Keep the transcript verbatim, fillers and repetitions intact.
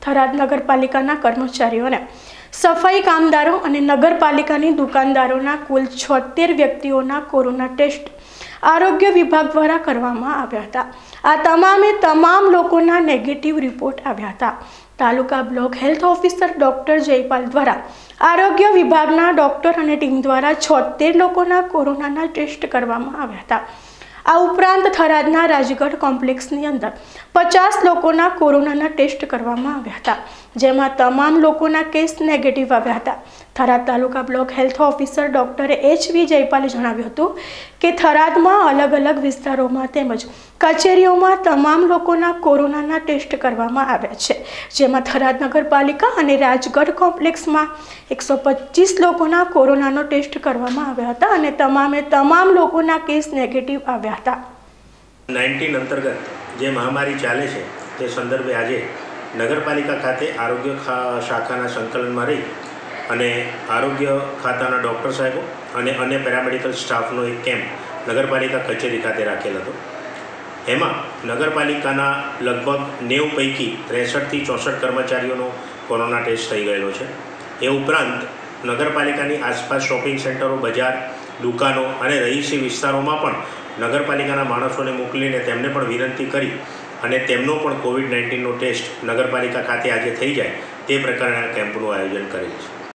થરાદ નગરપાલિકાના કર્મચારીઓને સફાઈ કામદારો અને નગરપાલિકાની દુકાનદારોના કુલ છોતેર વ્યક્તિઓના કોરોના ટેસ્ટ આરોગ્ય વિભાગ દ્વારા કરવામાં આવ્યા હતા। આ તમામે તમામ લોકોના નેગેટિવ રિપોર્ટ આવ્યા હતા। Taluka block health officer doctor Jaypal દ્વારા આરોગ્ય વિભાગના ડોક્ટર અને ટીમ દ્વારા છોતેર લોકોના કોરોનાના ટેસ્ટ કરવામાં આવ્યા હતા। આ ઉપરાંત થરાદના રાજગઢ કોમ્પ્લેક્સની અંદર પચાસ લોકોના કોરોનાના ટેસ્ટ કરવામાં આવ્યા હતા, જેમાં તમામ લોકોના કેસ નેગેટિવ આવ્યા હતા। Tharad taluka block health officer doctor H V જયપાલે જણાવ્યું હતું કે થરાદમાં અલગ અલગ વિસ્તારોમાં તેમજ કચેરીઓમાં તમામ લોકોના કોરોનાના ટેસ્ટ કરવામાં આવ્યા છે, જેમાં થરાદ નગરપાલિકા અને રાજગઢ કોમ્પ્લેક્સમાં એકસો પચીસ લોકોના કોરોનાનો ટેસ્ટ કરવામાં આવ્યા હતા અને તમામે તમામ લોકોના કેસ નેગેટિવ આવ્યા હતા। નાઇન્ટીન અંતર્ગત જે મહામારી ચાલે છે તે સંદર્ભે આજે નગરપાલિકા ખાતે આરોગ્ય શાખાના સંકલનમાં રહી અને આરોગ્ય ખાતાના ડૉક્ટર સાહેબો અને અન્ય પેરામેડિકલ સ્ટાફનો એક કેમ્પ નગરપાલિકા કચેરી ખાતે રાખેલ હતો। એમાં નગરપાલિકાના લગભગ નેવું પૈકી ત્રેસઠથી ચોસઠ કર્મચારીઓનો કોરોના ટેસ્ટ થઈ ગયેલો છે। એ ઉપરાંત નગરપાલિકાની આસપાસ શોપિંગ સેન્ટરો, બજાર, દુકાનો અને રહીશી વિસ્તારોમાં પણ નગરપાલિકાના માણસોને મોકલીને તેમને પણ વિનંતી કરી અને તેમનો પણ કોવિડ નાઇન્ટીનનો ટેસ્ટ નગરપાલિકા ખાતે આજે થઈ જાય તે પ્રકારના કેમ્પનું આયોજન કરેલ છે।